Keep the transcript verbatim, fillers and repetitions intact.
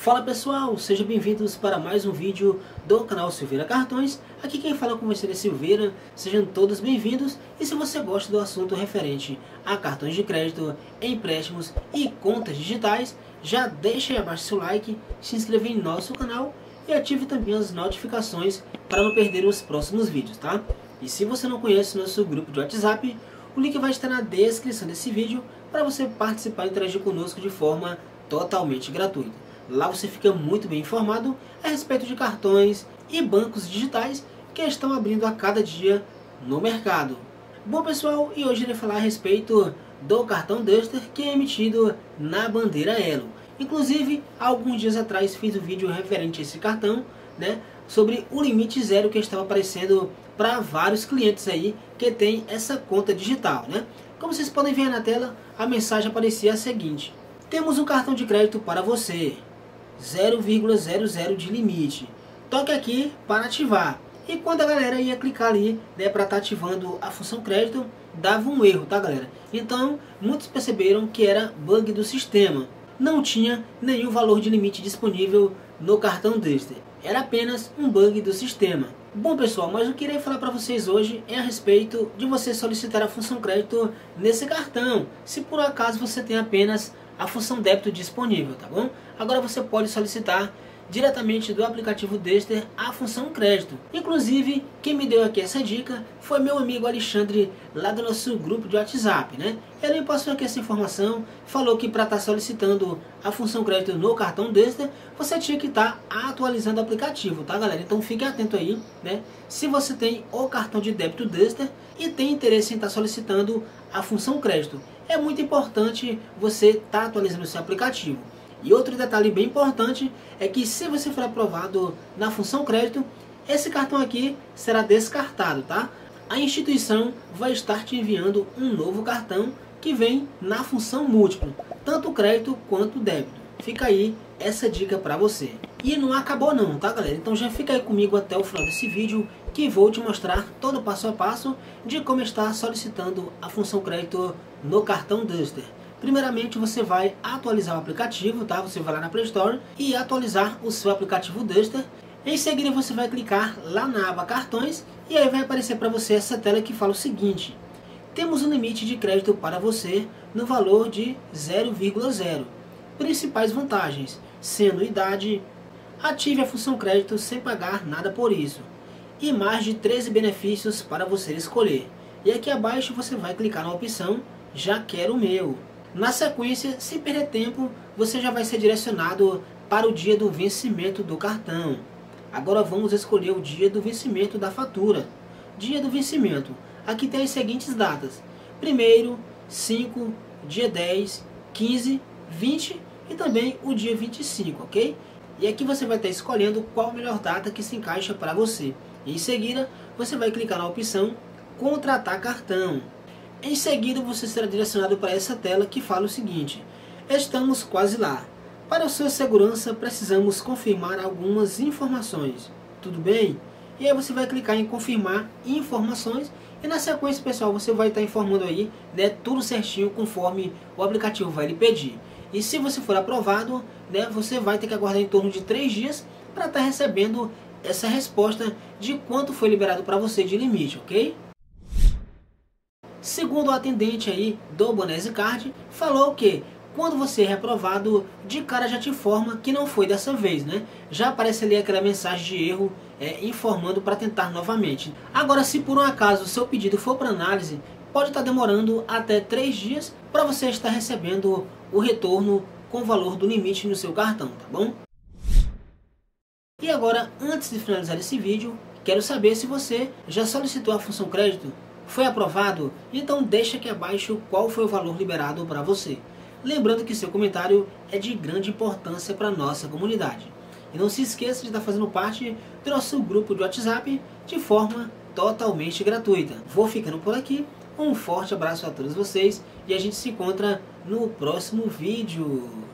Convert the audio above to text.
Fala pessoal, sejam bem-vindos para mais um vídeo do canal Silveira Cartões. Aqui quem fala com você é Silveira, sejam todos bem-vindos. E se você gosta do assunto referente a cartões de crédito, empréstimos e contas digitais, já deixa aí abaixo seu like, se inscreva em nosso canal e ative também as notificações para não perder os próximos vídeos, tá? E se você não conhece nosso grupo de WhatsApp, o link vai estar na descrição desse vídeo para você participar e interagir conosco de forma totalmente gratuita. Lá você fica muito bem informado a respeito de cartões e bancos digitais que estão abrindo a cada dia no mercado. Bom pessoal, e hoje irei falar a respeito do cartão Duster que é emitido na bandeira Elo. Inclusive, há alguns dias atrás fiz um vídeo referente a esse cartão, né, sobre o limite zero que estava aparecendo para vários clientes aí que tem essa conta digital, né? Como vocês podem ver na tela, a mensagem aparecia a seguinte: temos um cartão de crédito para você, zero vírgula zero zero de limite. Toque aqui para ativar. E quando a galera ia clicar ali, né, para estar tá ativando a função crédito, dava um erro, tá galera? Então, muitos perceberam que era bug do sistema. Não tinha nenhum valor de limite disponível no cartão Duster. Era apenas um bug do sistema. Bom pessoal, mas o que irei falar para vocês hoje é a respeito de você solicitar a função crédito nesse cartão, se por acaso você tem apenas a função débito disponível, tá bom? Agora você pode solicitar diretamente do aplicativo Duster a função crédito. Inclusive, quem me deu aqui essa dica foi meu amigo Alexandre, lá do nosso grupo de WhatsApp, né? Ele me passou aqui essa informação, falou que para estar tá solicitando a função crédito no cartão Duster, você tinha que estar tá atualizando o aplicativo, tá galera? Então fique atento aí, né? Se você tem o cartão de débito Duster e tem interesse em estar tá solicitando a função crédito, é muito importante você estar tá atualizando o seu aplicativo. E outro detalhe bem importante é que se você for aprovado na função crédito, esse cartão aqui será descartado, tá? A instituição vai estar te enviando um novo cartão que vem na função múltiplo, tanto crédito quanto débito. Fica aí essa dica para você. E não acabou não, tá galera? Então já fica aí comigo até o final desse vídeo, que vou te mostrar todo o passo a passo de como estar solicitando a função crédito no cartão Duster. Primeiramente você vai atualizar o aplicativo, tá? Você vai lá na Play Store e atualizar o seu aplicativo Duster. Em seguida você vai clicar lá na aba cartões e aí vai aparecer para você essa tela que fala o seguinte: temos um limite de crédito para você no valor de zero vírgula zero. Principais vantagens, sendo idade, ative a função crédito sem pagar nada por isso. E mais de treze benefícios para você escolher. E aqui abaixo você vai clicar na opção Já Quero o Meu. Na sequência, sem perder tempo, você já vai ser direcionado para o dia do vencimento do cartão. Agora vamos escolher o dia do vencimento da fatura. Dia do vencimento. Aqui tem as seguintes datas: primeiro, cinco, dia dez, quinze, vinte e também o dia vinte e cinco, ok? E aqui você vai estar escolhendo qual a melhor data que se encaixa para você. Em seguida, você vai clicar na opção Contratar cartão. Em seguida, você será direcionado para essa tela que fala o seguinte: estamos quase lá. Para a sua segurança, precisamos confirmar algumas informações. Tudo bem? E aí você vai clicar em confirmar informações e na sequência, pessoal, você vai estar informando aí, né, tudo certinho conforme o aplicativo vai lhe pedir. E se você for aprovado, né, você vai ter que aguardar em torno de três dias para estar recebendo essa resposta de quanto foi liberado para você de limite, ok? Segundo o atendente aí do Bonese Card, falou que quando você é reprovado, de cara já te informa que não foi dessa vez, né? Já aparece ali aquela mensagem de erro é, informando para tentar novamente. Agora, se por um acaso o seu pedido for para análise, pode estar demorando até três dias para você estar recebendo o retorno com o valor do limite no seu cartão, tá bom? E agora, antes de finalizar esse vídeo, quero saber se você já solicitou a função crédito. Foi aprovado? Então deixa aqui abaixo qual foi o valor liberado para você. Lembrando que seu comentário é de grande importância para a nossa comunidade. E não se esqueça de estar fazendo parte do nosso grupo de WhatsApp de forma totalmente gratuita. Vou ficando por aqui. Um forte abraço a todos vocês e a gente se encontra no próximo vídeo.